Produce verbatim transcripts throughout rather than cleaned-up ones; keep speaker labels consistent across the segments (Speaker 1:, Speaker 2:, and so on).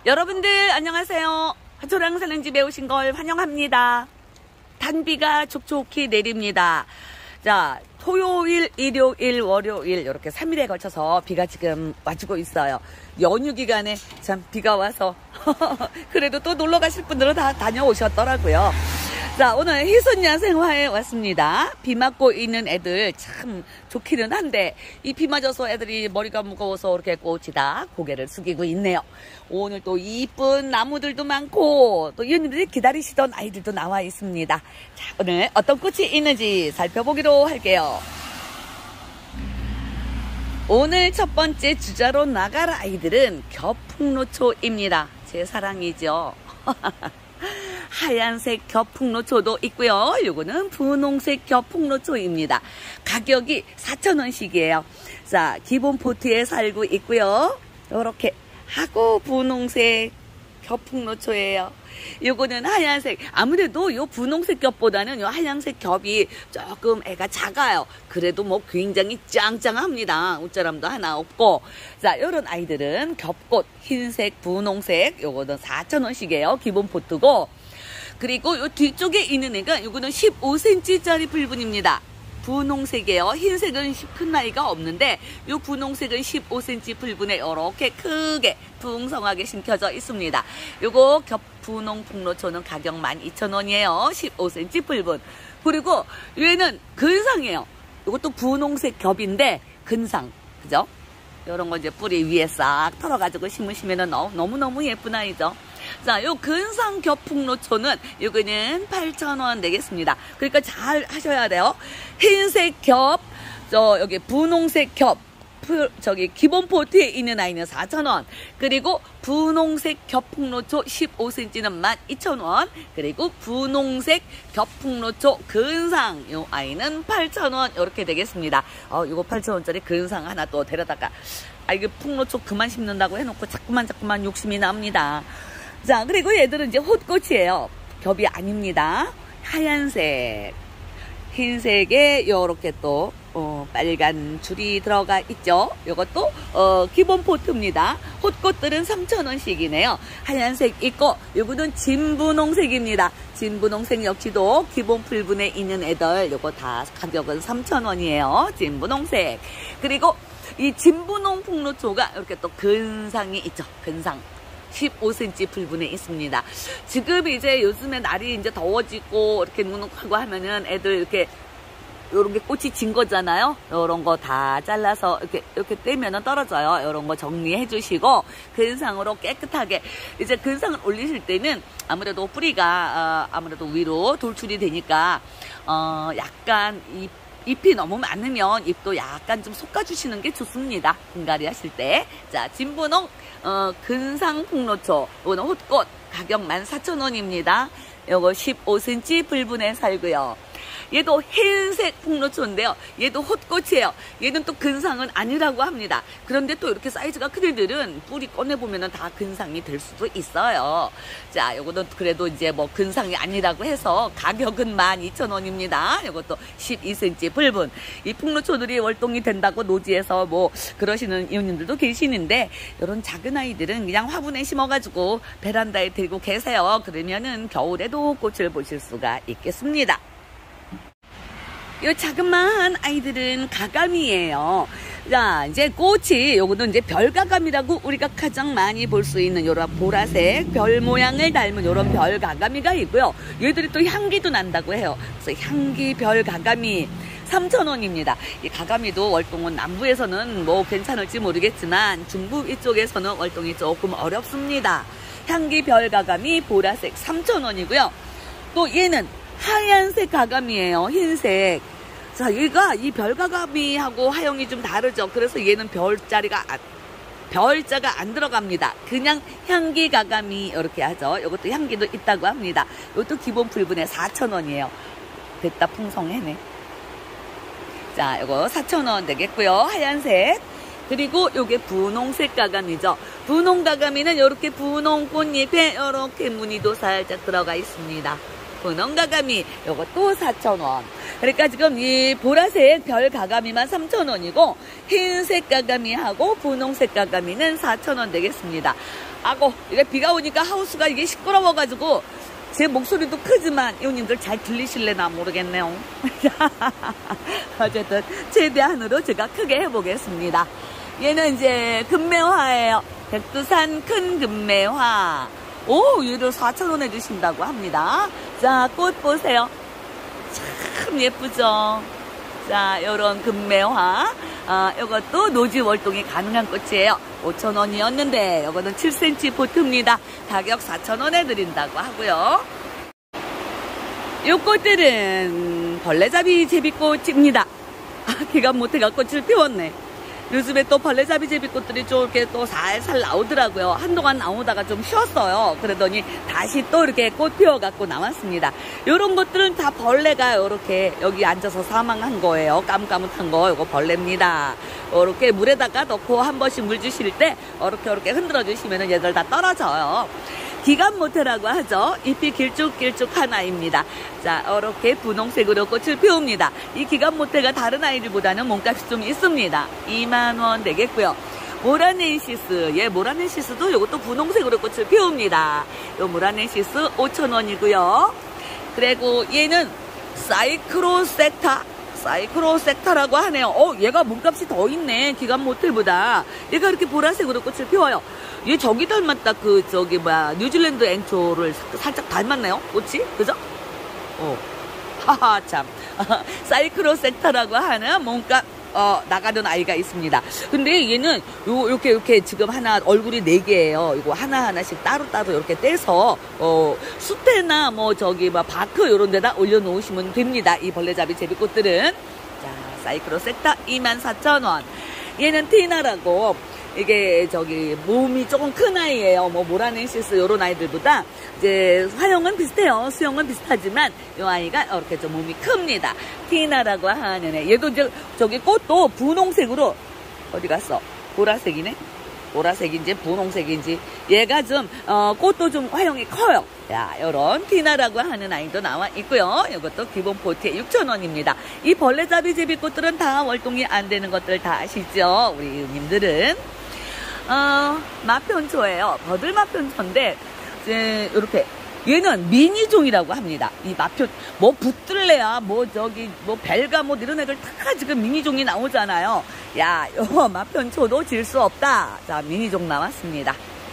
Speaker 1: 여러분들 안녕하세요. 화초랑 사는 집에 오신 걸 환영합니다. 단비가 촉촉히 내립니다. 자, 토요일, 일요일, 월요일 이렇게 삼 일에 걸쳐서 비가 지금 와주고 있어요. 연휴 기간에 참 비가 와서 그래도 또 놀러 가실 분들은 다 다녀오셨더라고요. 자, 오늘 희순야생화에 왔습니다. 비 맞고 있는 애들 참 좋기는 한데 이 비 맞아서 애들이 머리가 무거워서 이렇게 꽃이 다 고개를 숙이고 있네요. 오늘 또 이쁜 나무들도 많고 또 이웃님들이 기다리시던 아이들도 나와 있습니다. 자, 오늘 어떤 꽃이 있는지 살펴보기로 할게요. 오늘 첫 번째 주자로 나갈 아이들은 겨풍노초입니다. 제 사랑이죠. 하얀색 겨풍노초도 있고요. 요거는 분홍색 겨풍노초입니다. 가격이 사천 원씩이에요. 자, 기본 포트에 살고 있고요. 요렇게 하고 분홍색 겨풍노초예요. 요거는 하얀색. 아무래도 요 분홍색 겹보다는 요 하얀색 겹이 조금 애가 작아요. 그래도 뭐 굉장히 짱짱합니다. 옷자람도 하나 없고. 자, 요런 아이들은 겹꽃 흰색, 분홍색 요거는 사천 원씩이에요. 기본 포트고. 그리고 요 뒤쪽에 있는 애가 요거는 십오 센티미터짜리 불분입니다. 분홍색이에요. 흰색은 큰 나이가 없는데 요 분홍색은 십오 센티미터 불분에 이렇게 크게 풍성하게 심겨져 있습니다. 요거 겹 분홍 풍노초는 가격 만 이천 원이에요. 십오 센티미터 불분. 그리고 얘는 근상이에요. 요것도 분홍색 겹인데 근상. 그죠? 요런 거 이제 뿌리 위에 싹 털어가지고 심으시면 너무너무 예쁜 아이죠. 자, 요 근상 겹풍노초는 요거는 팔천 원 되겠습니다. 그러니까 잘 하셔야 돼요. 흰색 겹, 저 여기 분홍색 겹, 프, 저기 기본 포트에 있는 아이는 사천 원. 그리고 분홍색 겹풍노초 십오 센티미터는 만 이천 원. 그리고 분홍색 겹풍노초 근상 요 아이는 팔천 원 이렇게 되겠습니다. 어, 요거 팔천 원짜리 근상 하나 또 데려다가 아 이게 풍노초 그만 심는다고 해놓고 자꾸만 자꾸만 욕심이 납니다. 자, 그리고 얘들은 이제 홑꽃이에요. 겹이 아닙니다. 하얀색, 흰색에 요렇게 또 어, 빨간 줄이 들어가 있죠. 요것도 어, 기본 포트입니다. 홑꽃들은 삼천 원씩이네요. 하얀색 있고 요거는 진분홍색입니다. 진분홍색 역시도 기본 풀분에 있는 애들 요거 다 가격은 삼천 원이에요. 진분홍색. 그리고 이 진분홍 풍노초가 이렇게 또 근상이 있죠. 근상. 십오 센티미터 불분에 있습니다. 지금 이제 요즘에 날이 이제 더워지고 이렇게 누눅하고 하면은 애들 이렇게 요런 게 꽃이 진 거잖아요. 요런 거 다 잘라서 이렇게 이렇게 떼면은 떨어져요. 요런 거 정리해 주시고 근상으로 깨끗하게 이제 근상을 올리실 때는 아무래도 뿌리가 어, 아무래도 위로 돌출이 되니까 어 약간 이 잎이 너무 많으면 잎도 약간 좀 솎아주시는 게 좋습니다. 분갈이 하실 때. 자, 진분홍, 어, 근상 풍노초. 이거는 홑꽃. 가격 만 사천 원입니다. 요거 십오 센티미터 불분에 살고요. 얘도 흰색 풍노초인데요. 얘도 홑꽃이에요. 얘는 또 근상은 아니라고 합니다. 그런데 또 이렇게 사이즈가 큰 애들은 뿌리 꺼내보면 다 근상이 될 수도 있어요. 자, 요거는 그래도 이제 뭐 근상이 아니라고 해서 가격은 만 이천 원입니다. 요것도 십이 센티미터 불분. 이 풍노초들이 월동이 된다고 노지에서 뭐 그러시는 이웃님들도 계시는데 요런 작은 아이들은 그냥 화분에 심어가지고 베란다에 들고 계세요. 그러면은 겨울에도 꽃을 보실 수가 있겠습니다. 요 자그마한 아이들은 가감이에요. 자, 이제 꽃이 요거는 이제 별가감이라고 우리가 가장 많이 볼 수 있는 요런 보라색 별 모양을 닮은 요런 별가감이가 있고요. 얘들이 또 향기도 난다고 해요. 그래서 향기 별가감이 삼천 원입니다. 이 가감이도 월동은 남부에서는 뭐 괜찮을지 모르겠지만 중부 이쪽에서는 월동이 조금 어렵습니다. 향기 별가감이 보라색 삼천 원이고요. 또 얘는 하얀색 가감이에요. 흰색. 자, 얘가 이 별가감이하고 하영이 좀 다르죠. 그래서 얘는 별자리가 안, 별자가 안 들어갑니다. 그냥 향기 가감이 이렇게 하죠. 이것도 향기도 있다고 합니다. 이것도 기본 불분에 사천 원이에요. 됐다 풍성해네. 자, 이거 사천 원 되겠고요. 하얀색. 그리고 요게 분홍색 가감이죠. 분홍 가감이는 이렇게 분홍 꽃잎에 이렇게 무늬도 살짝 들어가 있습니다. 분홍 가감이 요것도 사천 원. 그러니까 지금 이 보라색 별 가감이만 삼천 원이고 흰색 가감이하고 분홍색 가감이는 사천 원 되겠습니다. 아고, 이게 비가 오니까 하우스가 이게 시끄러워가지고, 제 목소리도 크지만, 이모님들 잘 들리실래나 모르겠네요. 어쨌든, 최대한으로 제가 크게 해보겠습니다. 얘는 이제 금매화예요. 백두산 큰 금매화. 오, 얘를 사천 원 해주신다고 합니다. 자, 꽃 보세요. 참 예쁘죠? 자, 요런 금매화. 아, 요것도 노지 월동이 가능한 꽃이에요. 오천 원이었는데, 요거는 칠 센티미터 포트입니다. 가격 사천 원 해드린다고 하고요. 요 꽃들은 벌레잡이 제비꽃입니다. 아, 기간 못해가 꽃을 피웠네. 요즘에 또 벌레잡이 제비꽃들이 좀 이렇게 또 살살 나오더라고요. 한동안 나오다가 좀 쉬었어요. 그러더니 다시 또 이렇게 꽃 피워갖고 나왔습니다. 요런 것들은 다 벌레가 요렇게 여기 앉아서 사망한 거예요. 까뭇까뭇한 거, 요거 벌레입니다. 요렇게 물에다가 넣고 한 번씩 물 주실 때 요렇게 요렇게 흔들어 주시면 얘들 다 떨어져요. 기간 모태라고 하죠. 잎이 길쭉길쭉한 아이입니다. 자, 이렇게 분홍색으로 꽃을 피웁니다. 이 기간 모태가 다른 아이들보다는 몸값이 좀 있습니다. 이만 원 되겠고요. 모라넨시스, 예, 모라넨시스도 이것도 분홍색으로 꽃을 피웁니다. 요 모라넨시스 오천 원이고요. 그리고 얘는 사이크로섹타, 사이크로섹타라고 하네요. 어, 얘가 몸값이 더 있네. 기간 모텔보다. 얘가 이렇게 보라색으로 꽃을 피워요. 얘 저기 닮았다. 그 저기 뭐야 뉴질랜드 앵초를 살짝 닮았네요. 꽃이, 그죠? 어, 하하 참. 사이크로섹타라고 하는 몸값 어, 나가는 아이가 있습니다. 근데 얘는 요, 요렇게, 요렇게 지금 하나, 얼굴이 네 개예요. 이거 하나하나씩 따로따로 이렇게 떼서, 어, 숲에나 뭐 저기, 뭐, 바크 요런 데다 올려놓으시면 됩니다. 이 벌레잡이 제비꽃들은. 자, 사이크로섹타 이만 사천 원. 얘는 티나라고, 이게 저기, 몸이 조금 큰 아이예요. 뭐, 모라넨시스 요런 아이들보다. 이제, 화형은 비슷해요. 수형은 비슷하지만, 이 아이가 이렇게 좀 몸이 큽니다. 티나라고 하는 애. 얘도 이제, 저기 꽃도 분홍색으로, 어디 갔어? 보라색이네? 보라색인지 분홍색인지. 얘가 좀, 어, 꽃도 좀 화형이 커요. 야, 요런 티나라고 하는 아이도 나와 있고요. 이것도 기본 포트에 육천 원입니다. 이 벌레잡이 제비꽃들은 다 월동이 안 되는 것들 다 아시죠? 우리 님들은. 어, 마편초예요. 버들 마편초인데, 이제, 요렇게. 얘는 미니종이라고 합니다. 이 마편, 뭐 붙들래야, 뭐 저기, 뭐 벨가 뭐 이런 애들 다 지금 미니종이 나오잖아요. 야, 요 마편초도 질 수 없다. 자, 미니종 나왔습니다.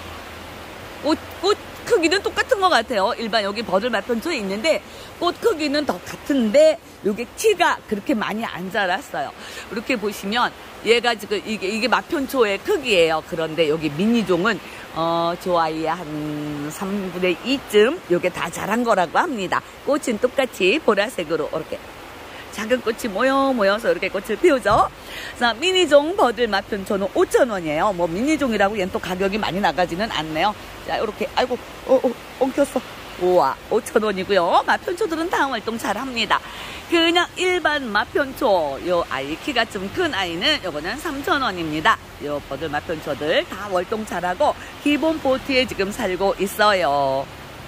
Speaker 1: 꽃, 꽃 크기는 똑같은 것 같아요. 일반 여기 버들 마편초에 있는데, 꽃 크기는 더 같은데, 요게 키가 그렇게 많이 안 자랐어요. 이렇게 보시면, 얘가 지금 이게, 이게 마편초의 크기예요. 그런데 여기 미니종은, 어, 저 아이의 한 삼분의 이쯤 요게 다 자란 거라고 합니다. 꽃은 똑같이 보라색으로 이렇게 작은 꽃이 모여 모여서 이렇게 꽃을 피우죠. 자, 미니종 버들 마편초는 오천 원이에요. 뭐 미니종이라고 얘는 또 가격이 많이 나가지는 않네요. 자, 이렇게 아이고 어, 어, 엉켰어. 우와, 오천 원이고요. 마편초들은 다 활동 잘 합니다. 그냥 일반 마편초, 요 아이 키가 좀 큰 아이는 요거는 삼천 원입니다. 요 버들 마편초들 다 월동 잘하고 기본 포트에 지금 살고 있어요.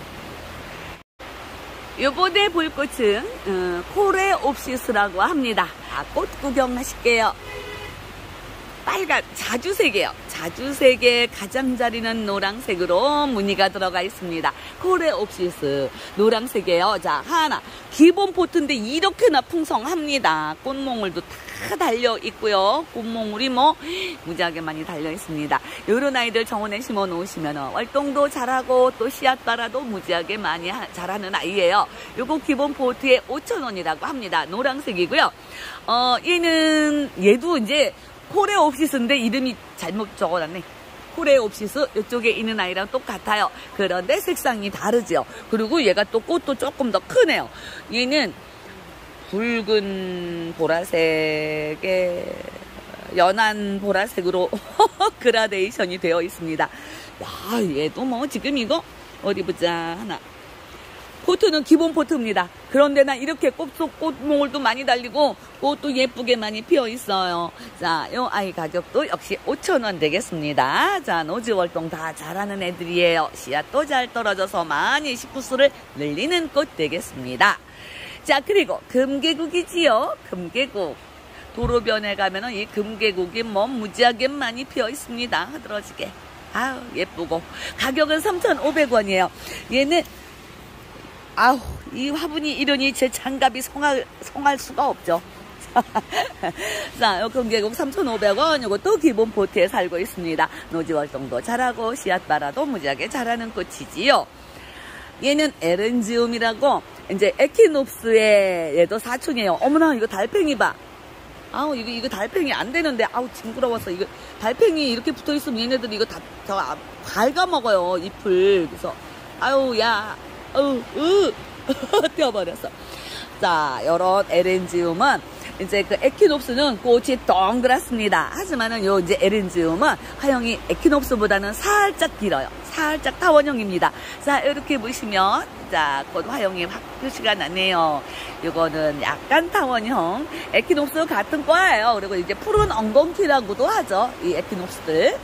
Speaker 1: 요번에 볼 꽃은 음, 코레옵시스라고 합니다. 아, 꽃 구경하실게요. 빨간 자주색이에요. 자주색의 가장자리는 노란색으로 무늬가 들어가 있습니다. 코레옵시스 노란색이에요. 자, 하나 기본 포트인데 이렇게나 풍성합니다. 꽃몽울도 다 달려 있고요. 꽃몽울이 뭐 무지하게 많이 달려 있습니다. 이런 아이들 정원에 심어 놓으시면 활동도 잘하고 또 씨앗 따라도 무지하게 많이 하, 잘하는 아이예요. 요거 기본 포트에 오천 원이라고 합니다. 노란색이고요. 어, 얘는 얘도 이제 코레옵시스인데 이름이 잘못 적어놨네. 코레옵시스 이쪽에 있는 아이랑 똑같아요. 그런데 색상이 다르죠. 그리고 얘가 또 꽃도 조금 더 크네요. 얘는 붉은 보라색에 연한 보라색으로 그라데이션이 되어 있습니다. 야, 얘도 뭐 지금 이거 어디 보자. 하나 포트는 기본 포트입니다. 그런데 나 이렇게 꽃속 꽃몽울도 많이 달리고 꽃도 예쁘게 많이 피어 있어요. 자, 요 아이 가격도 역시 오천 원 되겠습니다. 자, 노지 월동 다 잘하는 애들이에요. 씨앗도 잘 떨어져서 많이 식구수를 늘리는 꽃 되겠습니다. 자, 그리고 금계국이지요. 금계국. 도로변에 가면은 이 금계국이 뭐 무지하게 많이 피어 있습니다. 흐드러지게. 아우, 예쁘고. 가격은 삼천오백 원이에요. 얘는, 아우, 이 화분이 이러니 제 장갑이 성할, 성할 수가 없죠. 자, 요 경계국 삼천오백 원. 요것도 기본 포트에 살고 있습니다. 노지 활동도 잘하고, 씨앗 발화도 무지하게 잘하는 꽃이지요. 얘는 에렌지움이라고, 이제 에키놉스의 얘도 사촌이에요. 어머나, 이거 달팽이 봐. 아우, 이거, 이거 달팽이 안 되는데, 아우, 징그러워서. 이거, 달팽이 이렇게 붙어 있으면 얘네들이 이거 다, 다, 갉아먹어요, 잎을. 그래서, 아유, 야, 어우, 으, 떼어버렸어. 자, 요런 에렌지움은, 이제 그 에키놉스는 꽃이 동그랗습니다. 하지만은 요 이제 에렌지움은 화형이 에키놉스보다는 살짝 길어요. 살짝 타원형입니다. 자, 이렇게 보시면, 자, 꽃 화형이 확 표시가 나네요. 요거는 약간 타원형. 에키놉스 같은 과예요. 그리고 이제 푸른 엉겅퀴라고도 하죠. 이 에키놉스들.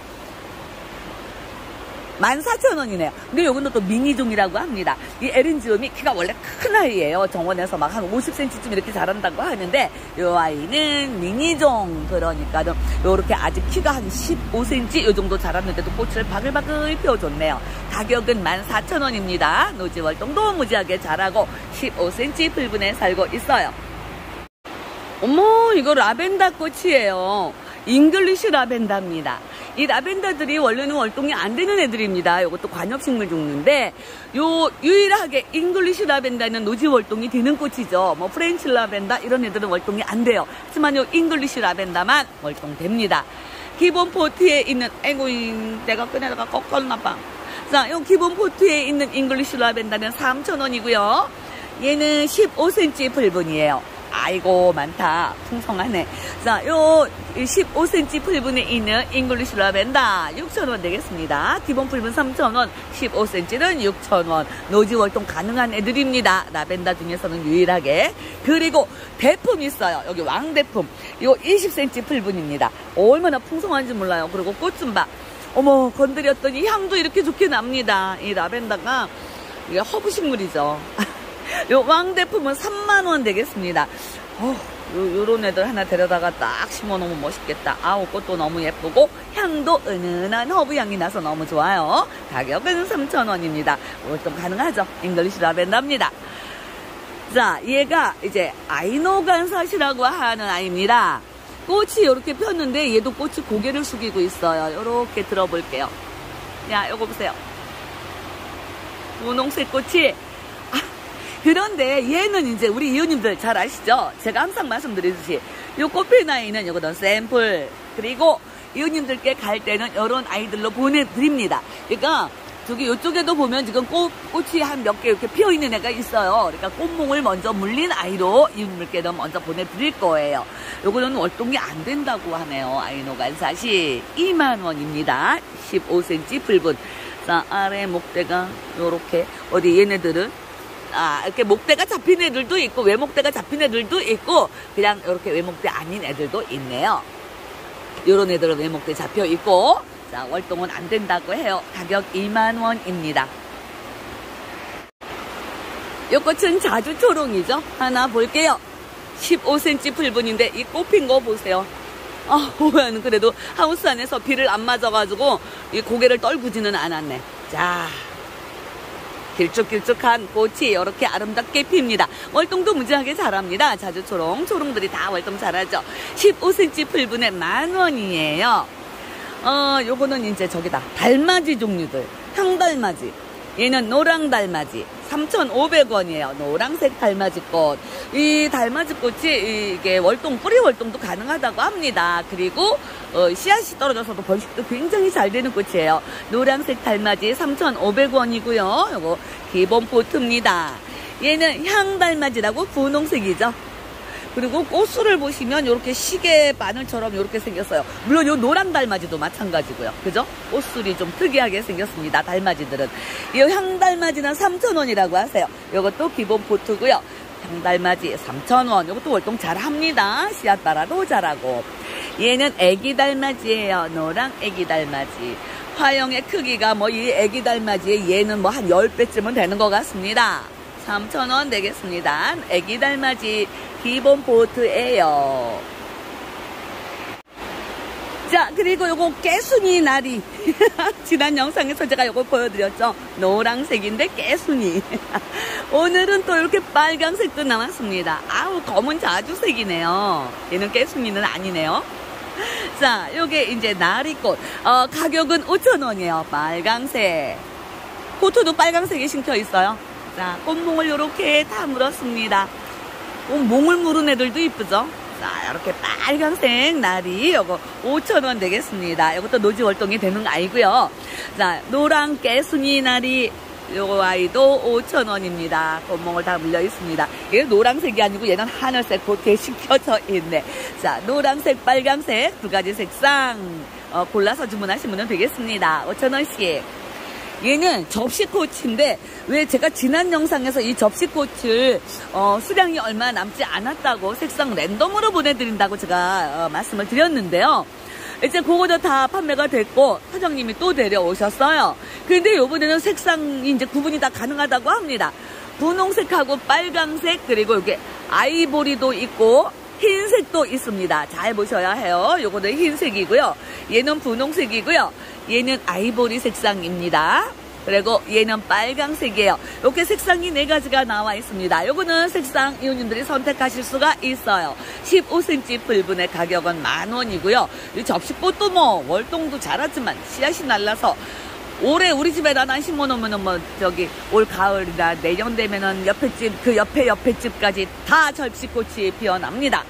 Speaker 1: 만 사천 원이네요. 근데 요거는 또 미니종이라고 합니다. 이 에렌지움이 키가 원래 큰 아이예요. 정원에서 막 한 오십 센티미터쯤 이렇게 자란다고 하는데, 요 아이는 미니종. 그러니까는 요렇게 아직 키가 한 십오 센티미터 요 정도 자랐는데도 꽃을 바글바글 피워줬네요. 가격은 만 사천 원입니다. 노지 활동도 무지하게 잘하고 십오 센티미터 풀분에 살고 있어요. 어머, 이거 라벤더 꽃이에요. 잉글리시 라벤더입니다. 이 라벤더들이 원래는 월동이 안 되는 애들입니다. 이것도 관엽식물 종류인데, 요 유일하게 잉글리시 라벤더는 노지 월동이 되는 꽃이죠. 뭐 프렌치 라벤더 이런 애들은 월동이 안 돼요. 하지만 요 잉글리시 라벤더만 월동됩니다. 기본 포트에 있는, 아이고, 내가 꺼내다가 꺾었나 봐. 자, 요 기본 포트에 있는 잉글리시 라벤더는 삼천 원이고요. 얘는 십오 센티미터 풀분이에요. 아이고, 많다. 풍성하네. 자, 요 십오 센티미터 풀분에 있는 잉글리시 라벤더 육천 원 되겠습니다. 기본 풀분 삼천 원, 십오 센티미터는 육천 원. 노지 월동 가능한 애들입니다. 라벤더 중에서는 유일하게. 그리고 대품 있어요. 여기 왕대품. 요 이십 센티미터 풀분입니다. 얼마나 풍성한지 몰라요. 그리고 꽃 좀 봐. 어머, 건드렸더니 향도 이렇게 좋게 납니다. 이 라벤더가 이게 허브식물이죠. 요 왕대품은 삼만 원 되겠습니다. 어, 요, 요런 애들 하나 데려다가 딱 심어놓으면 멋있겠다. 아우, 꽃도 너무 예쁘고 향도 은은한 허브향이 나서 너무 좋아요. 가격은 삼천 원입니다. 월동 가능하죠. 잉글리시 라벤더입니다. 자, 얘가 이제 아이노간사시라고 하는 아이입니다. 꽃이 이렇게 폈는데 얘도 꽃이 고개를 숙이고 있어요. 요렇게 들어볼게요. 야, 요거 보세요. 분홍색 꽃이. 그런데 얘는 이제 우리 이웃님들 잘 아시죠? 제가 항상 말씀드리듯이 요 꽃핀 아이는 요거는 샘플, 그리고 이웃님들께 갈 때는 이런 아이들로 보내드립니다. 그러니까 저기 요쪽에도 보면 지금 꽃, 꽃이 한 몇 개 이렇게 피어있는 애가 있어요. 그러니까 꽃몽을 먼저 물린 아이로 이웃님들께는 먼저 보내드릴 거예요. 요거는 월동이 안 된다고 하네요. 아이노간사시 이만 원입니다. 십오 센티미터 풀분. 자, 아래 목대가 요렇게, 어디 얘네들은 아, 이렇게 목대가 잡힌 애들도 있고 외목대가 잡힌 애들도 있고 그냥 이렇게 외목대 아닌 애들도 있네요. 요런 애들은 외목대 잡혀 있고, 자, 월동은 안 된다고 해요. 가격 이만 원입니다. 요 꽃은 자주초롱이죠. 하나 볼게요. 십오 센티미터 풀분인데 이 꽃핀 거 보세요. 아, 보면 그래도 하우스 안에서 비를 안 맞아가지고 이 고개를 떨구지는 않았네. 자, 길쭉길쭉한 꽃이 이렇게 아름답게 핍니다. 월동도 무지하게 잘합니다. 자주초롱, 초롱들이 다 월동 잘하죠. 십오 센티미터 풀분에 만 원이에요. 어, 요거는 이제 저기다. 달맞이 종류들. 향달맞이. 얘는 노랑달맞이. 삼천오백 원이에요. 노랑색 달맞이꽃. 이 달맞이꽃이 이게 월동, 뿌리 월동도 가능하다고 합니다. 그리고 어, 씨앗이 떨어져서도 번식도 굉장히 잘 되는 꽃이에요. 노랑색 달맞이 삼천오백 원이고요. 요거 기본 포트입니다. 얘는 향달맞이라고 분홍색이죠. 그리고 꽃술을 보시면 이렇게 시계 바늘처럼 이렇게 생겼어요. 물론 요 노랑 달맞이도 마찬가지고요. 그죠? 꽃술이 좀 특이하게 생겼습니다. 달맞이들은. 이 향달맞이는 삼천 원이라고 하세요. 이것도 기본 포트고요. 향달맞이 삼천 원. 이것도 월동 잘합니다. 씨앗 발화도 잘하고. 얘는 애기 달맞이에요. 노랑 애기 달맞이. 화형의 크기가 뭐 이 애기 달맞이에 얘는 뭐 한 십 배쯤은 되는 것 같습니다. 삼천 원 되겠습니다. 애기 달맞이 기본 포트예요. 자, 그리고 요거 깨순이 나리. 지난 영상에서 제가 요거 보여드렸죠. 노란색인데 깨순이. 오늘은 또 이렇게 빨강색도 나왔습니다. 아우, 검은 자주색이네요. 얘는 깨순이는 아니네요. 자, 요게 이제 나리꽃. 어, 가격은 오천 원이에요. 빨강색. 코트도 빨강색이 심겨 있어요. 자, 꽃몽을 요렇게 다 물었습니다. 어, 몽을 물은 애들도 이쁘죠? 자, 이렇게 빨강색 나리 요거 오천 원 되겠습니다. 이것도 노지 월동이 되는 거 아니고요. 자, 노란 깨순이 나리 요거 아이도 오천 원입니다. 꽃몽을 다 물려 있습니다. 얘는 노란색이 아니고 얘는 하늘색 그렇게 식혀져 있네. 자, 노란색, 빨강색 두 가지 색상 어, 골라서 주문하시면 되겠습니다. 오천 원씩. 얘는 접시꽃인데 왜 제가 지난 영상에서 이 접시꽃을 어, 수량이 얼마 남지 않았다고 색상 랜덤으로 보내드린다고 제가 어, 말씀을 드렸는데요. 이제 그거도 다 판매가 됐고 사장님이 또 데려오셨어요. 근데 요번에는 색상이 이제 구분이 다 가능하다고 합니다. 분홍색하고 빨강색 그리고 이게 아이보리도 있고 흰색도 있습니다. 잘 보셔야 해요. 요거는 흰색이고요. 얘는 분홍색이고요. 얘는 아이보리 색상입니다. 그리고 얘는 빨강색이에요. 이렇게 색상이 네 가지가 나와 있습니다. 요거는 색상 이웃님들이 선택하실 수가 있어요. 십오 센티미터 불분의 가격은 만 원이고요. 이 접시꽃도 뭐 월동도 잘하지만 씨앗이 날라서 올해 우리 집에다 난 심어놓으면은 뭐 저기 올 가을이나 내년 되면은 옆에 집 그 옆에 옆에 집까지 다 접시꽃이 피어납니다.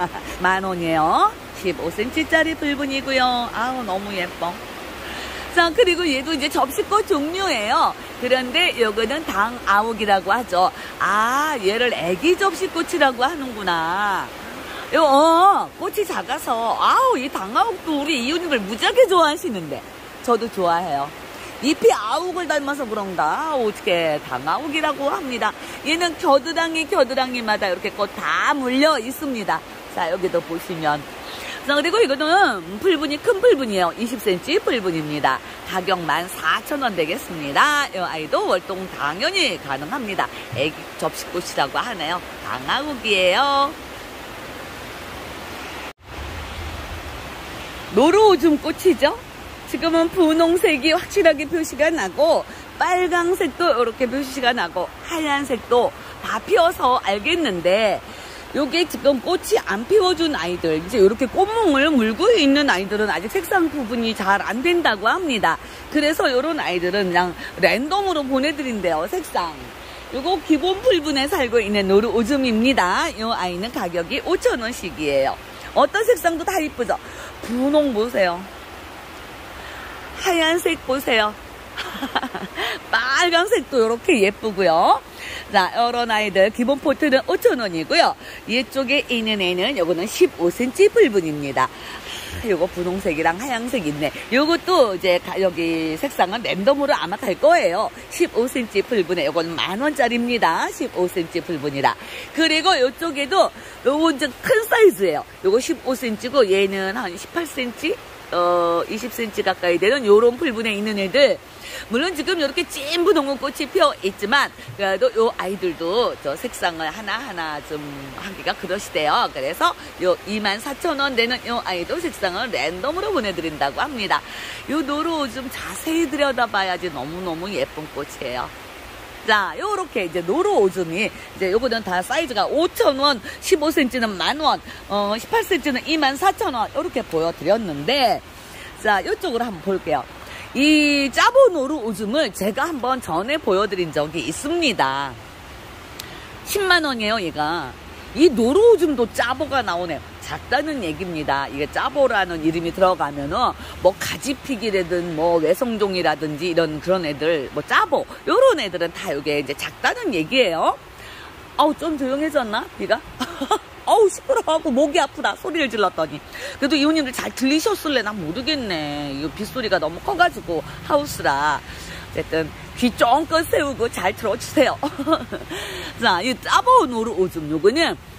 Speaker 1: 만 원이에요. 십오 센티미터짜리 불분이고요. 아우 너무 예뻐. 자, 그리고 얘도 이제 접시꽃 종류예요. 그런데 요거는 당아옥이라고 하죠. 아, 얘를 애기 접시꽃이라고 하는구나. 요, 어, 꽃이 작아서, 아우, 이 당아옥도 우리 이웃님들 무지하게 좋아하시는데. 저도 좋아해요. 잎이 아욱을 닮아서 그런가? 어떻게 당아옥이라고 합니다. 얘는 겨드랑이 겨드랑이마다 이렇게 꽃 다 물려 있습니다. 자, 여기도 보시면. 자, 그리고 이거는 풀분이 큰 풀분이에요. 이십 센티미터 풀분입니다. 가격 만 사천 원 되겠습니다. 이 아이도 월동 당연히 가능합니다. 애기 접시꽃이라고 하네요. 당아옥이에요. 노루오줌 꽃이죠. 지금은 분홍색이 확실하게 표시가 나고 빨강색도 이렇게 표시가 나고 하얀색도 다 피어서 알겠는데 요게 지금 꽃이 안 피워준 아이들, 이제 이렇게 꽃몽을 물고 있는 아이들은 아직 색상 구분이 잘 안 된다고 합니다. 그래서 요런 아이들은 그냥 랜덤으로 보내드린대요, 색상. 요거 기본 풀분에 살고 있는 노루오줌입니다. 요 아이는 가격이 오천 원씩이에요. 어떤 색상도 다 이쁘죠? 분홍 보세요. 하얀색 보세요. 빨간색도 이렇게 예쁘고요. 자, 이런 아이들 기본 포트는 오천 원이고요. 이쪽에 있는 애는 요거는 십오 센티미터 불분입니다. 요거 분홍색이랑 하얀색 있네. 요것도 이제 여기 색상은 랜덤으로 아마 갈 거예요. 십오 센티미터 불분에 요건 만 원짜리입니다. 십오 센티미터 불분이라. 그리고 요쪽에도 요거 이제 큰 사이즈예요. 요거 십오 센티미터고 얘는 한 십팔 센티미터 어, 이십 센티미터 가까이 되는 요런 풀분에 있는 애들. 물론 지금 이렇게 찐 분홍은 꽃이 피어 있지만, 그래도 요 아이들도 저 색상을 하나하나 좀 하기가 그러시대요. 그래서 요 이만 사천 원 되는 요 아이도 색상을 랜덤으로 보내드린다고 합니다. 요 노루 좀 자세히 들여다봐야지 너무너무 예쁜 꽃이에요. 자, 요렇게 이제 노루오줌이, 이제 요거는 다 사이즈가 오천 원, 십오 센티미터는 만 원, 어, 십팔 센티미터는 이만 사천 원, 요렇게 보여드렸는데, 자, 요쪽으로 한번 볼게요. 이 짜보 노루오줌을 제가 한번 전에 보여드린 적이 있습니다. 십만 원이에요, 얘가. 이 노루오줌도 짜보가 나오네요. 작다는 얘기입니다. 이게 짜보라는 이름이 들어가면은 뭐 가지피기라든 뭐 외성종이라든지 이런 그런 애들, 뭐 짜보 요런 애들은 다 이게 이제 작다는 얘기예요. 아우 좀 조용해졌나 비가? 아우 시끄러워하고 목이 아프다 소리를 질렀더니. 그래도 이웃님들 잘 들리셨을래? 난 모르겠네. 이 빗소리가 너무 커가지고 하우스라. 어쨌든 귀 쫑긋 세우고 잘 들어주세요. 자, 이 짜보 노루오줌 요거는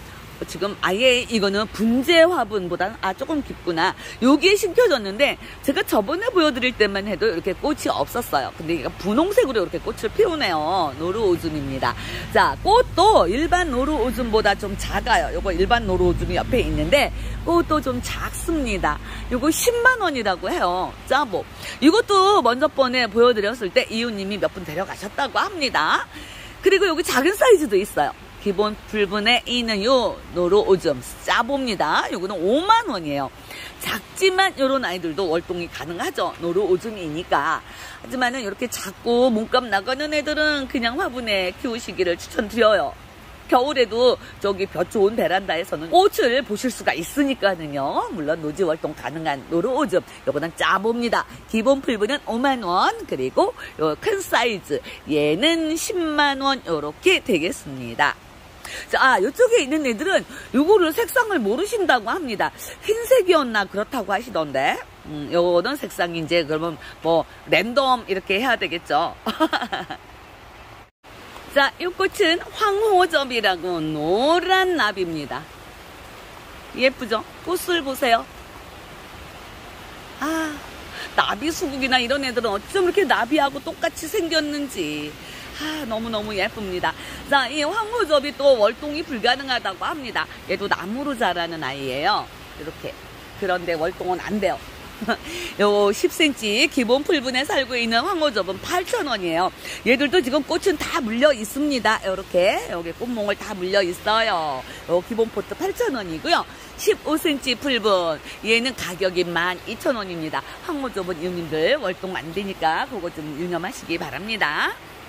Speaker 1: 지금 아예 이거는 분재 화분보다는 아 조금 깊구나. 여기에 심겨졌는데 제가 저번에 보여드릴 때만 해도 이렇게 꽃이 없었어요. 근데 얘가 분홍색으로 이렇게 꽃을 피우네요. 노루오줌입니다. 자, 꽃도 일반 노루오줌보다 좀 작아요. 요거 일반 노루오줌이 옆에 있는데 꽃도 좀 작습니다. 요거 십만 원이라고 해요. 자, 뭐 이것도 먼저 번에 보여드렸을 때 이웃님이 몇 분 데려가셨다고 합니다. 그리고 여기 작은 사이즈도 있어요. 기본 불분에 있는 요 노루오줌 싸봅니다. 요거는 오만 원이에요. 작지만 요런 아이들도 월동이 가능하죠. 노루오줌이니까. 하지만은 이렇게 작고 몸값 나가는 애들은 그냥 화분에 키우시기를 추천드려요. 겨울에도 저기 볕 좋은 베란다에서는 꽃을 보실 수가 있으니까는요. 물론 노지 월동 가능한 노루오줌 요거는 짜봅니다. 기본 풀분은 오만 원, 그리고 요 큰 사이즈 얘는 십만 원 요렇게 되겠습니다. 자, 아, 이쪽에 있는 애들은 요거를 색상을 모르신다고 합니다. 흰색이었나 그렇다고 하시던데 음, 요거는 색상이 이제 그러면 뭐 랜덤 이렇게 해야 되겠죠. 자, 이 꽃은 황호접이라고 노란 나비입니다. 예쁘죠? 꽃을 보세요. 아, 나비 수국이나 이런 애들은 어쩜 이렇게 나비하고 똑같이 생겼는지. 아, 너무너무 예쁩니다. 자, 이 황호접이 또 월동이 불가능하다고 합니다. 얘도 나무로 자라는 아이예요. 이렇게. 그런데 월동은 안 돼요. 요 십 센티미터 기본 풀분에 살고 있는 황호접은 팔천 원이에요. 얘들도 지금 꽃은 다 물려 있습니다. 이렇게 여기 꽃몽을 다 물려 있어요. 요 기본 포트 팔천 원이고요. 십오 센티미터 풀분 얘는 가격이 만 이천 원입니다. 황호접은 이웃님들 월동 안 되니까 그거 좀 유념하시기 바랍니다.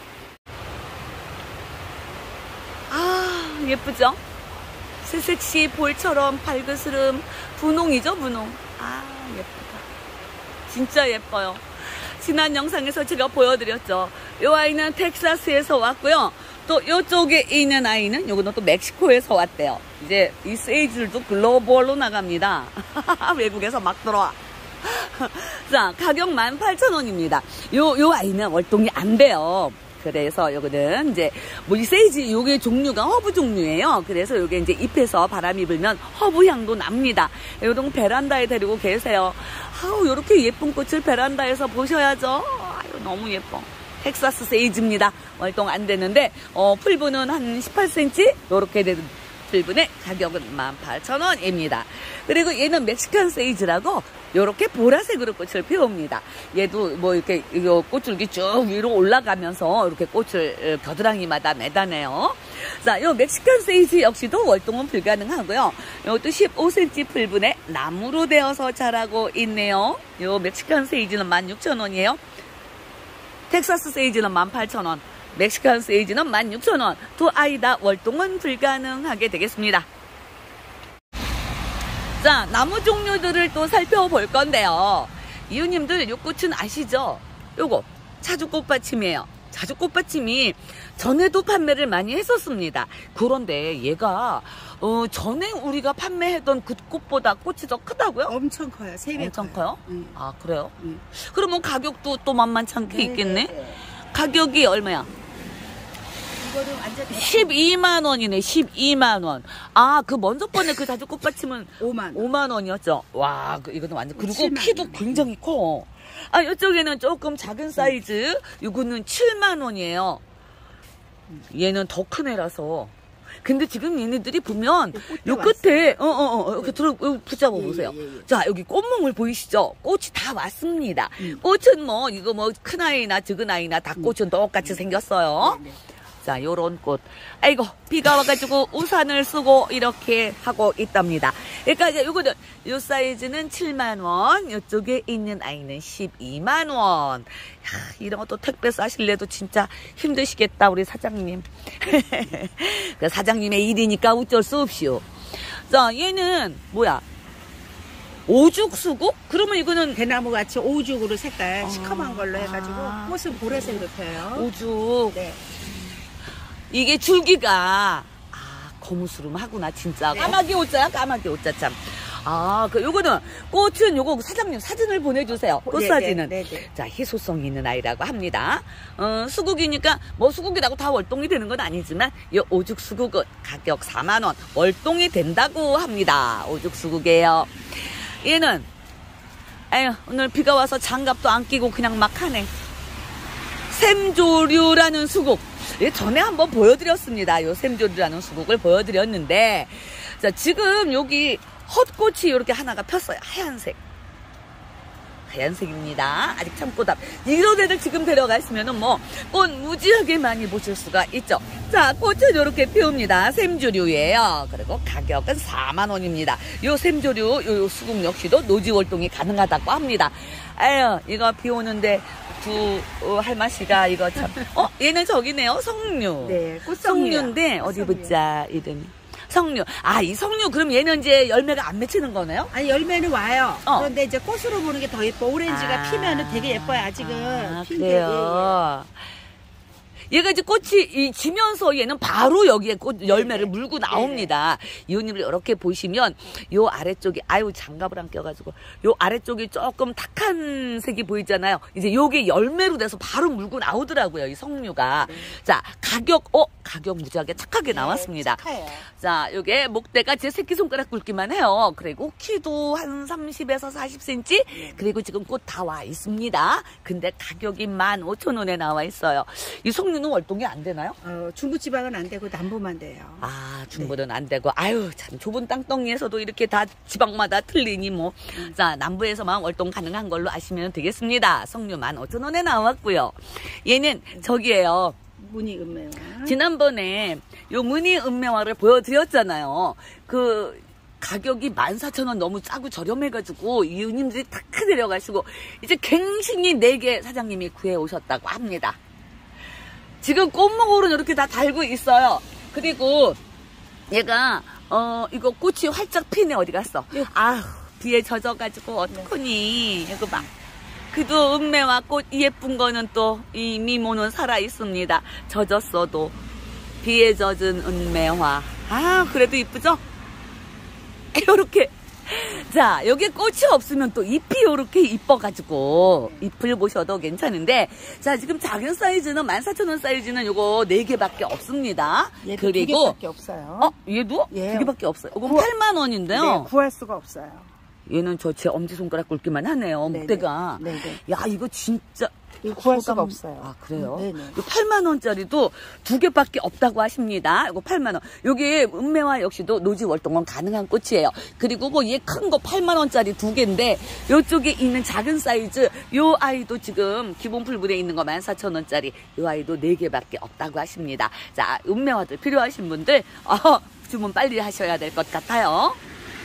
Speaker 1: 아, 예쁘죠? 새색시 볼처럼 발그스름 분홍이죠, 분홍. 아, 예쁘다. 진짜 예뻐요. 지난 영상에서 제가 보여드렸죠. 이 아이는 텍사스에서 왔고요. 또 이쪽에 있는 아이는 요거는 또 멕시코에서 왔대요. 이제 이 세이지들도 글로벌로 나갑니다. 외국에서 막 들어와. 자, 가격 만 팔천 원입니다. 요, 요 아이는 월동이 안 돼요. 그래서 요거는 이제 뭐 이 세이지 요게 종류가 허브 종류예요. 그래서 요게 이제 잎에서 바람이 불면 허브 향도 납니다. 요런 베란다에 데리고 계세요. 아우, 요렇게 예쁜 꽃을 베란다에서 보셔야죠. 아유, 너무 예뻐. 텍사스 세이지입니다. 월동 안 되는데 어, 풀분은 한 십팔 센티미터 요렇게 되는 풀분의 가격은 만 팔천 원입니다. 그리고 얘는 멕시칸 세이지라고 요렇게 보라색으로 꽃을 피웁니다. 얘도 뭐 이렇게 이거 꽃줄기 쭉 위로 올라가면서 이렇게 꽃을 겨드랑이마다 매다네요. 자, 요 멕시칸 세이지 역시도 월동은 불가능하고요. 이것도 십오 센티미터 풀분에 나무로 되어서 자라고 있네요. 요 멕시칸 세이지는 만 육천 원이에요. 텍사스 세이지는 만 팔천 원. 멕시칸 세이지는 만 육천 원. 두 아이 다 월동은 불가능하게 되겠습니다. 자, 나무 종류들을 또 살펴볼 건데요. 이웃님들 요 꽃은 아시죠? 요거 자주꽃받침이에요. 자주꽃받침이 전에도 판매를 많이 했었습니다. 그런데 얘가 어, 전에 우리가 판매했던 그 꽃보다 꽃이 더 크다고요?
Speaker 2: 엄청 커요. 세 배
Speaker 1: 엄청 커요?
Speaker 2: 응.
Speaker 1: 아, 그래요?
Speaker 2: 응.
Speaker 1: 그러면 가격도 또 만만치 않게
Speaker 2: 네,
Speaker 1: 있겠네?
Speaker 2: 네, 네.
Speaker 1: 가격이 얼마야?
Speaker 2: 이거는 완전
Speaker 1: 십이만 원이네. 십이만 원. 아, 그 먼저 번에 그 자주 꽃받침은
Speaker 2: 오만 원.
Speaker 1: 오만 원이었죠. 와, 그 이거는 완전 그리고
Speaker 2: 칠만
Speaker 1: 키도
Speaker 2: 원.
Speaker 1: 굉장히 커. 아, 이쪽에는 조금 작은 사이즈. 이거는 칠만 원이에요. 얘는 더 큰 애라서. 근데 지금 얘네들이 보면 요 끝에 어어어 이렇게 들어 붙잡아 보세요.
Speaker 2: 예, 예, 예.
Speaker 1: 자, 여기 꽃몽을 보이시죠? 꽃이 다 왔습니다.
Speaker 2: 음.
Speaker 1: 꽃은 뭐 이거 뭐 큰 아이나 작은 아이나 다 꽃은 똑같이 생겼어요.
Speaker 2: 네, 네.
Speaker 1: 자, 요런 꽃. 아이고, 비가 와가지고 우산을 쓰고 이렇게 하고 있답니다. 그러니까 이제 요거는, 요 사이즈는 칠만 원, 요쪽에 있는 아이는 십이만 원. 야, 이런 것도 택배 싸실래도 진짜 힘드시겠다, 우리 사장님. 그 사장님의 일이니까 어쩔 수 없이요. 자, 얘는 뭐야? 오죽 수국? 그러면 이거는
Speaker 2: 대나무 같이 오죽으로 색깔
Speaker 1: 아.
Speaker 2: 시커먼 걸로 해가지고 꽃은 보라색으로 펴요.
Speaker 1: 오죽.
Speaker 2: 네.
Speaker 1: 이게 줄기가 아 거무스름하구나 진짜.
Speaker 2: 네.
Speaker 1: 까마귀 오자야 까마귀 오자 참. 아, 그 요거는 꽃은 요거 사장님 사진을 보내주세요. 꽃
Speaker 2: 네네,
Speaker 1: 사진은.
Speaker 2: 네네.
Speaker 1: 자, 희소성 있는 아이라고 합니다. 어, 수국이니까 뭐 수국이라고 다 월동이 되는 건 아니지만 이 오죽 수국은 가격 사만 원 월동이 된다고 합니다. 오죽 수국이에요. 얘는 에휴, 오늘 비가 와서 장갑도 안 끼고 그냥 막 하네. 샘조류라는 수국. 예, 전에 한번 보여드렸습니다. 요 샘조류라는 수국을 보여드렸는데, 자, 지금 여기 헛꽃이 이렇게 하나가 폈어요. 하얀색. 하얀색입니다. 아직 참꽃합. 이런 애들 지금 데려가시면은 뭐, 꽃 무지하게 많이 보실 수가 있죠. 자, 꽃은 이렇게 피웁니다. 샘조류예요. 그리고 가격은 사만 원입니다. 요 샘조류, 요 수국 역시도 노지 월동이 가능하다고 합니다. 아유, 이거 비 오는데, 두 어, 할마씨가 이거 참. 어, 얘는 저기네요. 석류.
Speaker 2: 네, 꽃석류야.
Speaker 1: 석류인데, 어디
Speaker 2: 꽃석류.
Speaker 1: 보자, 이름이. 석류. 아, 이 석류, 그럼 얘는 이제 열매가 안 맺히는 거네요?
Speaker 2: 아니 열매는 와요.
Speaker 1: 어.
Speaker 2: 그런데 이제 꽃으로 보는 게 더 예뻐. 오렌지가
Speaker 1: 아.
Speaker 2: 피면은 되게 예뻐요. 아직은.
Speaker 1: 아,
Speaker 2: 핀데,
Speaker 1: 그래요. 얘가 이제 꽃이 이 지면서 얘는 바로 여기에 꽃 열매를 물고 나옵니다. 이웃님을 이렇게 보시면 요 아래쪽이 아유 장갑을 안 껴가지고 요 아래쪽이 조금 탁한 색이 보이잖아요. 이제 요게 열매로 돼서 바로 물고 나오더라고요. 이 석류가.
Speaker 2: 네.
Speaker 1: 자 가격 어 가격 무지하게 착하게 나왔습니다.
Speaker 2: 착해요.
Speaker 1: 자, 요게 목대가 제 새끼손가락 굵기만 해요. 그리고 키도 한 삼십에서 사십 센티미터. 그리고 지금 꽃 다 와 있습니다. 근데 가격이 만 오천 원에 나와 있어요. 이 석류는 월동이 안 되나요?
Speaker 2: 어, 중부지방은 안 되고 남부만 돼요.
Speaker 1: 아, 중부는 안 되고, 아유, 참 좁은 땅덩이에서도 이렇게 다 지방마다 틀리니 뭐.
Speaker 2: 음.
Speaker 1: 자, 남부에서만 월동 가능한 걸로 아시면 되겠습니다. 석류 만 오천 원에 나왔고요. 얘는 저기에요.
Speaker 2: 무늬 은매화.
Speaker 1: 지난번에 요 무늬 은매화를 보여드렸잖아요. 그 가격이 만 사천 원 너무 싸고 저렴해가지고 이웃님들이 탁 내려가시고 이제 갱신이 네 개 사장님이 구해오셨다고 합니다. 지금 꽃목으로 이렇게 다 달고 있어요. 그리고 얘가 어 이거 꽃이 활짝 피네. 어디 갔어? 아휴 비에 젖어가지고 어떡하니. 이거 봐. 그래도 은매화 꽃 예쁜 거는 또 이 미모는 살아 있습니다. 젖었어도 비에 젖은 은매화. 아 그래도 이쁘죠? 요렇게. 자 여기 꽃이 없으면 또 잎이 요렇게 이뻐가지고 잎을 보셔도 괜찮은데, 자 지금 작은 사이즈는 만 사천 원 사이즈는 요거 네 개밖에 없습니다.
Speaker 2: 얘도
Speaker 1: 그리고
Speaker 2: 두 개밖에 없어요.
Speaker 1: 어 얘도
Speaker 2: 예.
Speaker 1: 두 개밖에 없어요. 이건
Speaker 2: 구워-
Speaker 1: 팔만 원인데요.
Speaker 2: 네, 구할 수가 없어요.
Speaker 1: 얘는 저 제 엄지손가락 굵기만 하네요.
Speaker 2: 네네.
Speaker 1: 목대가.
Speaker 2: 네네.
Speaker 1: 야 이거 진짜
Speaker 2: 이거 구할 수가
Speaker 1: 소감-
Speaker 2: 없어요.
Speaker 1: 아 그래요?
Speaker 2: 네네.
Speaker 1: 이 팔만 원짜리도 두 개밖에 없다고 하십니다. 이거 팔만 원. 여기 은매화 역시도 노지 월동은 가능한 꽃이에요. 그리고 뭐 얘 큰 거 팔만 원짜리 두 개인데 요쪽에 있는 작은 사이즈 요 아이도 지금 기본 풀분에 있는 거 만 사천 원짜리 요 아이도 네 개밖에 없다고 하십니다. 자 은매화들 필요하신 분들 어, 주문 빨리 하셔야 될 것 같아요.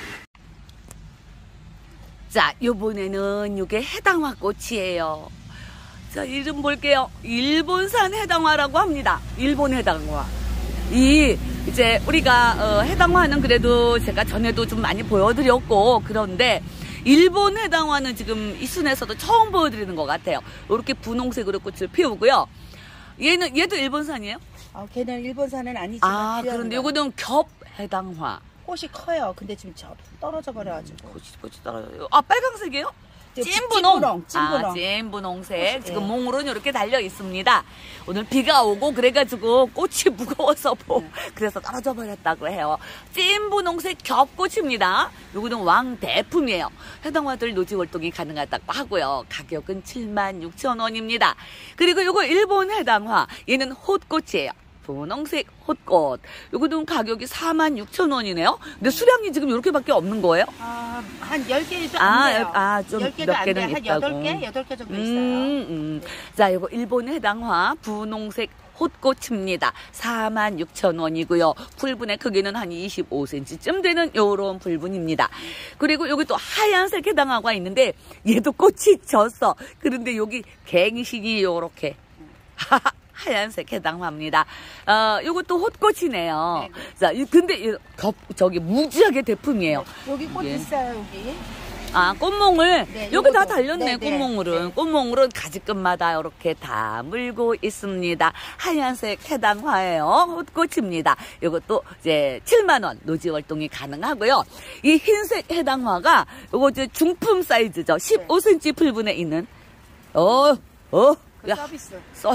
Speaker 1: 자 요번에는 요게 해당화 꽃이에요. 자, 이름 볼게요. 일본산 해당화라고 합니다. 일본 해당화. 이, 이제, 우리가, 어, 해당화는 그래도 제가 전에도 좀 많이 보여드렸고, 그런데, 일본 해당화는 지금 이 순에서도 처음 보여드리는 것 같아요. 이렇게 분홍색으로 꽃을 피우고요. 얘는, 얘도 일본산이에요?
Speaker 2: 어, 걔는 일본산은 아니지만.
Speaker 1: 아,
Speaker 2: 귀한
Speaker 1: 그런데
Speaker 2: 거.
Speaker 1: 요거는 겹 해당화.
Speaker 2: 꽃이 커요. 근데 지금 저 떨어져 버려가지고.
Speaker 1: 꽃이, 꽃이 떨어져요. 아, 빨강색이에요?
Speaker 2: 찐
Speaker 1: 찐분홍.
Speaker 2: 찐분홍, 찐분홍.
Speaker 1: 아, 찐분홍색.
Speaker 2: 꽃이,
Speaker 1: 지금
Speaker 2: 예.
Speaker 1: 몽으로는 이렇게 달려 있습니다. 오늘 비가 오고 그래가지고 꽃이 무거워서 뭐
Speaker 2: 네.
Speaker 1: 그래서 떨어져 버렸다고 해요. 찐분홍색 겹꽃입니다. 요거는 왕대품이에요. 해당화들 노지 월동이 가능하다고 하고요. 가격은 칠만 육천 원입니다. 그리고 요거 일본 해당화. 얘는 홑꽃이에요. 분홍색 홑꽃. 요거는 가격이 사만 육천 원이네요. 근데 수량이 지금 이렇게밖에 없는 거예요?
Speaker 2: 아, 한 열 개도
Speaker 1: 아,
Speaker 2: 안 돼요.
Speaker 1: 아, 좀
Speaker 2: 열 개도
Speaker 1: 몇
Speaker 2: 안 돼요.
Speaker 1: 개는
Speaker 2: 한
Speaker 1: 있다고.
Speaker 2: 여덟 개? 여덟 개 정도 있어요.
Speaker 1: 음, 음. 자, 요거 일본 해당화 분홍색 홑꽃입니다. 사만 육천 원이고요. 풀분의 크기는 한 이십오 센티미터쯤 되는 요런 풀분입니다. 그리고 여기 또 하얀색 해당화가 있는데 얘도 꽃이 졌어. 그런데 여기 갱신이 요렇게 하얀색 해당화입니다. 어, 요것도 홑꽃이네요.
Speaker 2: 네, 네.
Speaker 1: 자, 이- 근데 이 겹, 저기 무지하게 대품이에요.
Speaker 2: 여기 꽃
Speaker 1: 예.
Speaker 2: 있어요, 여기.
Speaker 1: 아, 꽃몽을
Speaker 2: 네,
Speaker 1: 여기 다
Speaker 2: 요것도.
Speaker 1: 달렸네.
Speaker 2: 네, 네,
Speaker 1: 꽃몽울은
Speaker 2: 네.
Speaker 1: 꽃몽울은 가지끝마다 이렇게 다 물고 있습니다. 하얀색 해당화예요. 꽃입니다. 이것도 이제 칠만 원 노지 월동이 가능하고요. 이 흰색 해당화가 이거 이제 중품 사이즈죠. 십오 센티미터 풀분에 있는 어 어.
Speaker 2: 그
Speaker 1: 야,
Speaker 2: 서비스.
Speaker 1: 써...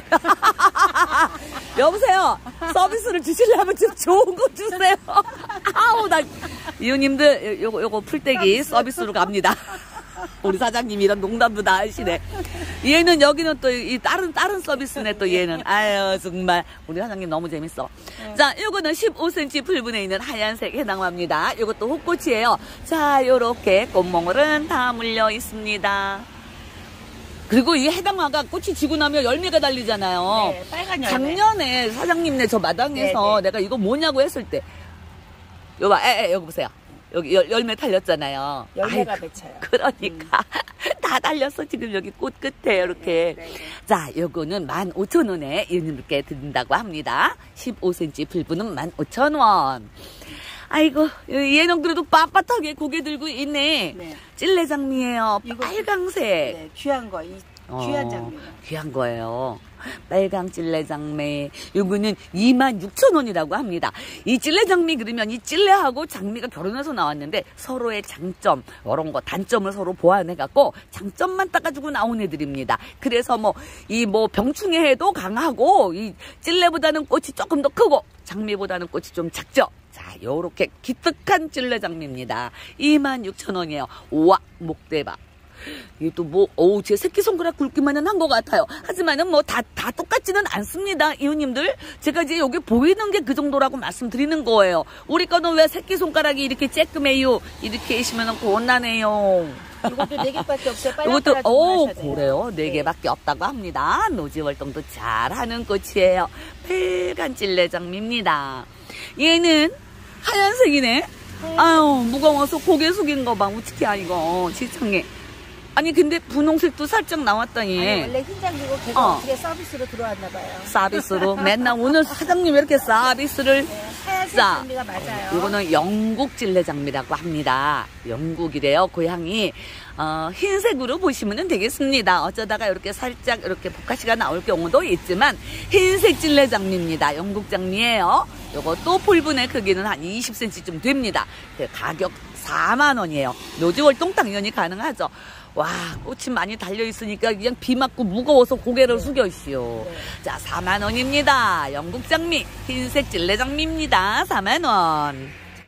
Speaker 1: 여보세요. 서비스를 주시려면 좀 좋은 거 주세요. 아우, 나, 이웃님들, 요거, 요거 풀떼기 서비스. 서비스로 갑니다. 우리 사장님이 이런 농담도 다 하시네. 얘는 여기는 또 이 다른, 다른 서비스네, 또 얘는. 아유, 정말. 우리 사장님 너무 재밌어. 네. 자, 요거는 십오 센티미터 풀분에 있는 하얀색 해당화입니다. 요것도 호꽃이에요. 자, 요렇게 꽃몽울은 다 물려 있습니다. 그리고 이 해당화가 꽃이 지고 나면 열매가 달리잖아요.
Speaker 2: 네, 빨간 열매.
Speaker 1: 작년에 사장님네 저 마당에서
Speaker 2: 네, 네.
Speaker 1: 내가 이거 뭐냐고 했을 때, 여봐, 에, 에, 여기 보세요. 여기 열, 열매 달렸잖아요.
Speaker 2: 열매가
Speaker 1: 아이고,
Speaker 2: 맺혀요.
Speaker 1: 그러니까 음. 다 달렸어 지금 여기 꽃 끝에 이렇게. 네, 네, 네. 자, 요거는 만 오천 원에 이웃님께 드린다고 합니다. 십오 센티미터 풀분은 만 오천 원. 아이고, 얘는 그래도 빳빳하게 고개 들고 있네. 네. 찔레장미예요. 빨강색.
Speaker 2: 네, 귀한 거, 이 귀한
Speaker 1: 어,
Speaker 2: 장미.
Speaker 1: 귀한 거예요. 빨강 찔레장미. 요거는 이만 육천 원이라고 합니다. 이 찔레장미 그러면 이 찔레하고 장미가 결혼해서 나왔는데 서로의 장점, 이런 거 단점을 서로 보완해갖고 장점만 따가지고 나온 애들입니다. 그래서 뭐 이 뭐 병충해에도 강하고 이 찔레보다는 꽃이 조금 더 크고 장미보다는 꽃이 좀 작죠. 자, 요렇게 기특한 찔레장미입니다. 이만 육천 원이에요. 와, 목대박. 이게 또 뭐, 어우, 제 새끼손가락 굵기만은 한 것 같아요. 하지만은 뭐 다, 다 똑같지는 않습니다. 이웃님들. 제가 이제 여기 보이는 게 그 정도라고 말씀드리는 거예요. 우리 거는 왜 새끼손가락이 이렇게 쬐끔해요? 이렇게 하시면은 곤란해요.
Speaker 2: 이것도 네 개밖에 없어요. 빨리
Speaker 1: 이것도, 오,
Speaker 2: 돼요.
Speaker 1: 그래요. 네 개밖에 없다고 합니다. 노지 활동도 잘 하는 꽃이에요. 빨간 찔레장미입니다. 얘는 하얀색이네. 아유, 무거워서 고개 숙인 거 봐. 우치키야, 이거. 지창해. 아니 근데 분홍색도 살짝 나왔다니.
Speaker 2: 아니, 원래 흰장미고 걔가
Speaker 1: 어.
Speaker 2: 어떻게 서비스로 들어왔나 봐요.
Speaker 1: 서비스로 맨날 오늘 사장님 왜 이렇게 서비스를.
Speaker 2: 네, 하얀색
Speaker 1: 자,
Speaker 2: 장미가 맞아요.
Speaker 1: 이거는 영국 찔레장미라고 합니다. 영국이래요. 고향이 어, 흰색으로 보시면 되겠습니다. 어쩌다가 이렇게 살짝 이렇게 보카시가 나올 경우도 있지만 흰색 찔레장미입니다. 영국 장미예요. 이것도 풀분의 크기는 한 이십 센티미터쯤 됩니다. 가격 사만 원이에요. 노지월동 당연히 가능하죠. 와, 꽃이 많이 달려있으니까 그냥 비 맞고 무거워서 고개를 네. 숙여시오. 네. 자, 사만 원입니다. 영국장미, 흰색 찔레장미입니다. 사만 원.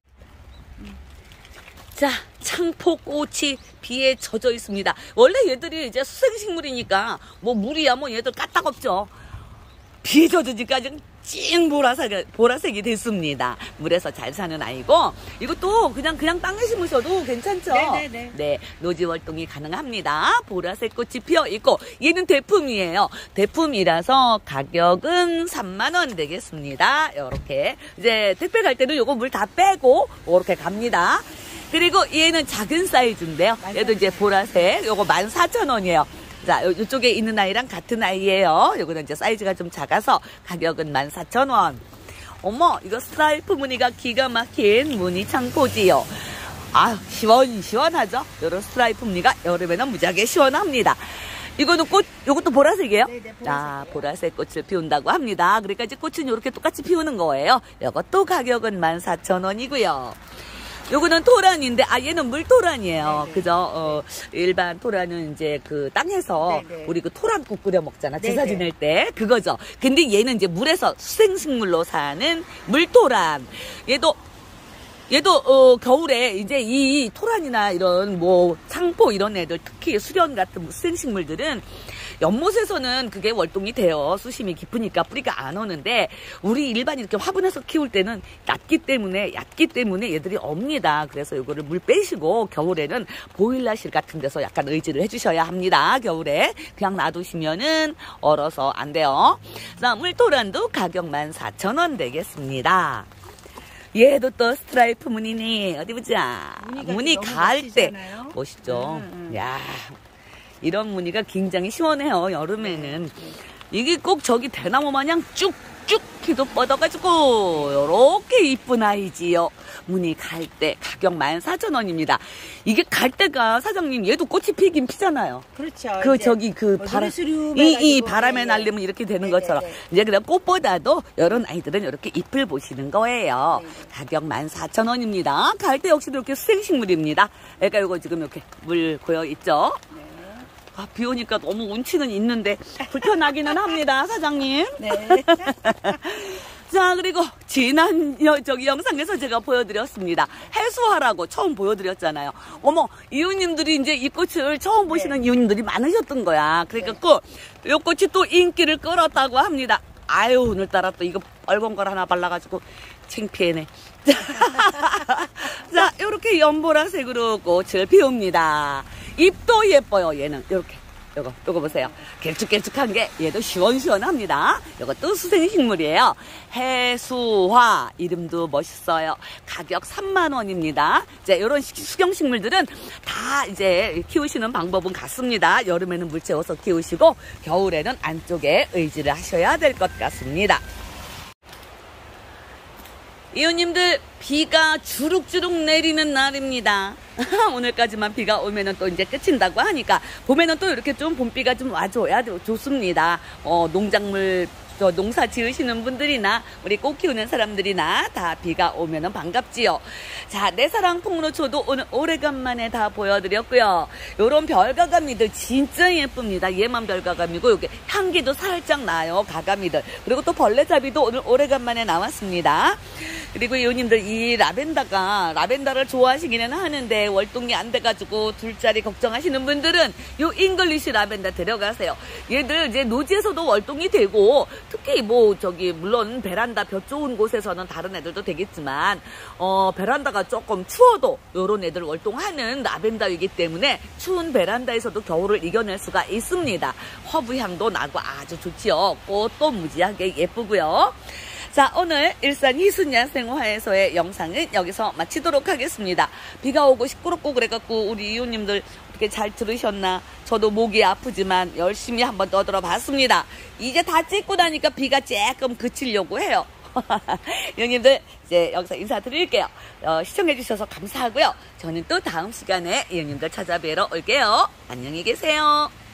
Speaker 1: 자, 창포꽃이 비에 젖어 있습니다. 원래 얘들이 이제 수생식물이니까 뭐 물이야 뭐 얘들 까딱없죠. 비에 젖으니까 좀 찡 보라색, 보라색이 됐습니다. 물에서 잘 사는 아이고, 이것도 그냥, 그냥 땅에 심으셔도 괜찮죠?
Speaker 2: 네네네.
Speaker 1: 네, 노지 활동이 가능합니다. 보라색 꽃이 피어 있고, 얘는 대품이에요. 대품이라서 가격은 삼만 원 되겠습니다. 요렇게. 이제 택배 갈 때는 요거 물 다 빼고, 요렇게 갑니다. 그리고 얘는 작은 사이즈인데요. 얘도 이제 보라색, 요거 만 사천 원이에요. 자, 요, 요쪽에 있는 아이랑 같은 아이예요. 요거는 이제 사이즈가 좀 작아서 가격은 만 사천 원. 어머, 이거 스트라이프 무늬가 기가 막힌 무늬 창포지요. 아, 시원시원하죠? 요런 스트라이프 무늬가 여름에는 무지하게 시원합니다. 이거는 꽃, 요것도 보라색이에요?
Speaker 2: 네네, 보라색.
Speaker 1: 아, 보라색 꽃을 피운다고 합니다. 그러니까 이제 꽃은 이렇게 똑같이 피우는 거예요. 요것도 가격은 만 사천 원이고요. 요거는 토란인데, 아, 얘는 물토란이에요. 네네. 그죠? 어, 일반 토란은 이제 그 땅에서 네네. 우리 그 토란국 끓여 먹잖아. 제사 네네. 지낼 때. 그거죠. 근데 얘는 이제 물에서 수생식물로 사는 물토란. 얘도, 얘도, 어, 겨울에 이제 이 토란이나 이런 뭐 창포 이런 애들, 특히 수련 같은 수생식물들은 연못에서는 그게 월동이 돼요. 수심이 깊으니까 뿌리가 안 오는데 우리 일반 이렇게 화분에서 키울 때는 얕기 때문에 얕기 때문에 얘들이 옵니다. 그래서 이거를 물 빼시고 겨울에는 보일러실 같은 데서 약간 의지를 해주셔야 합니다. 겨울에 그냥 놔두시면은 얼어서 안 돼요. 자, 물토란도 가격 만 사천 원 되겠습니다. 얘도 또 스트라이프 무늬네. 어디 보자. 무늬 가을 때 멋있죠. 음, 음. 야. 이런 무늬가 굉장히 시원해요. 여름에는. 네. 이게 꼭 저기 대나무 마냥 쭉 쭉 키도 뻗어가지고 요렇게 이쁜 아이지요. 무늬 갈대 가격 만 사천 원입니다. 이게 갈대가 사장님 얘도 꽃이 피긴 피잖아요.
Speaker 2: 그렇죠.
Speaker 1: 그 저기 그
Speaker 2: 뭐
Speaker 1: 바람
Speaker 2: 수리수리움
Speaker 1: 이, 이
Speaker 2: 해가지고,
Speaker 1: 바람에
Speaker 2: 네,
Speaker 1: 날리면 이렇게 되는
Speaker 2: 네,
Speaker 1: 것처럼
Speaker 2: 네, 네.
Speaker 1: 이제 그냥 꽃보다도 이런 아이들은 이렇게 잎을 보시는 거예요.
Speaker 2: 네, 네.
Speaker 1: 가격 만 사천 원입니다. 갈대 역시도 이렇게 수생식물입니다. 그러니까 이거 지금 이렇게 물 고여 있죠.
Speaker 2: 네.
Speaker 1: 아, 비 오니까 너무 운치는 있는데 불편하기는 합니다, 사장님.
Speaker 2: 네.
Speaker 1: 자, 그리고 지난 여, 저기 영상에서 제가 보여드렸습니다. 해수하라고 처음 보여드렸잖아요. 어머, 이웃님들이 이제 이 꽃을 처음 보시는
Speaker 2: 네.
Speaker 1: 이웃님들이 많으셨던 거야. 그러니까 이 꽃이 또 인기를 끌었다고 합니다. 아유, 오늘따라 또 이거 빨간 걸 하나 발라가지고 창피해네. 자, 이렇게 연보라색으로 꽃을 피웁니다. 잎도 예뻐요, 얘는. 이렇게. 요거, 요거 보세요. 길쭉길쭉한 게 얘도 시원시원합니다. 요것도 수생식물이에요. 해수화. 이름도 멋있어요. 가격 삼만 원입니다. 이제 요런 수경식물들은 다 이제 키우시는 방법은 같습니다. 여름에는 물 채워서 키우시고, 겨울에는 안쪽에 의지를 하셔야 될 것 같습니다. 이웃님들, 비가 주룩주룩 내리는 날입니다. 오늘까지만 비가 오면은 또 이제 끝인다고 하니까 봄에는 또 이렇게 좀 봄비가 좀 와줘야 좋습니다. 어, 농작물 저 농사 지으시는 분들이나 우리 꽃 키우는 사람들이나 다 비가 오면은 반갑지요. 자, 내 사랑 폭로초도 오늘 오래간만에 다 보여드렸고요. 요런 별가가미들 진짜 예쁩니다. 얘만 별가가미고 요게 향기도 살짝 나요. 가가미들. 그리고 또 벌레잡이도 오늘 오래간만에 나왔습니다. 그리고 이웃님들 이 라벤더가 라벤더를 좋아하시기는 하는데 월동이 안 돼가지고 둘짜리 걱정하시는 분들은 요 잉글리시 라벤더 데려가세요. 얘들 이제 노지에서도 월동이 되고 특히 뭐 저기 물론 베란다 볕 좋은 곳에서는 다른 애들도 되겠지만 어 베란다가 조금 추워도 요런 애들 월동하는 라벤더이기 때문에 추운 베란다에서도 겨울을 이겨낼 수가 있습니다. 허브 향도 나고 아주 좋지요. 꽃도 무지하게 예쁘고요. 자, 오늘 일산 희순야생화에서의 영상은 여기서 마치도록 하겠습니다. 비가 오고 시끄럽고 그래갖고 우리 이웃님들 어떻게 잘 들으셨나? 저도 목이 아프지만 열심히 한번 떠들어 봤습니다. 이제 다 찍고 나니까 비가 조금 그치려고 해요. 이웃님들 이제 여기서 인사드릴게요. 어, 시청해주셔서 감사하고요. 저는 또 다음 시간에 이웃님들 찾아뵈러 올게요. 안녕히 계세요.